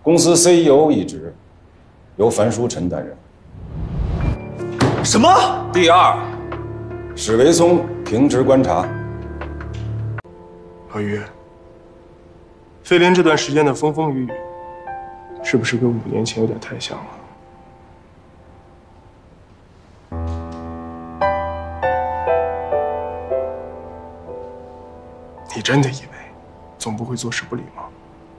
公司 CEO 一职由樊书晨担任。 什么？ 第二，史维聪停职观察。 何宇，飞林这段时间的风风雨雨，是不是跟5年前有点太像了？你真的以为总部会坐视不理吗？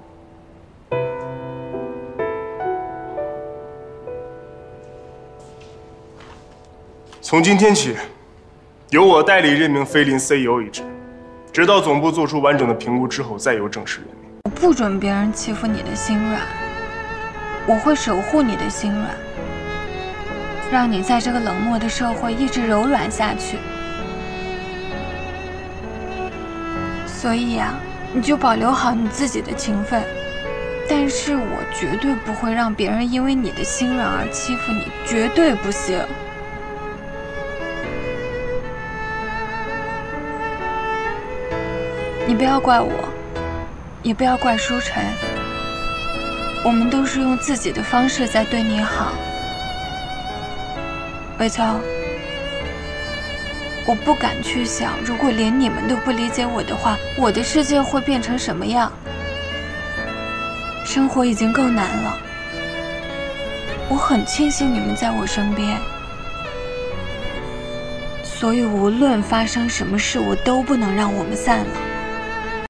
从今天起，由我代理任命飞林 CEO 一职，直到总部做出完整的评估之后，再由正式任命。 我不准别人欺负你的心软，我会守护你的心软，让你在这个冷漠的社会一直柔软下去。所以呀，你就保留好你自己的情分，但是我绝对不会让别人因为你的心软而欺负你，绝对不行。你不要怪我，也不要怪书晨，我们都是用自己的方式在对你好。伟聪，我不敢去想，如果连你们都不理解我的话，我的世界会变成什么样？生活已经够难了，我很庆幸你们在我身边，所以无论发生什么事，我都不能让我们散了。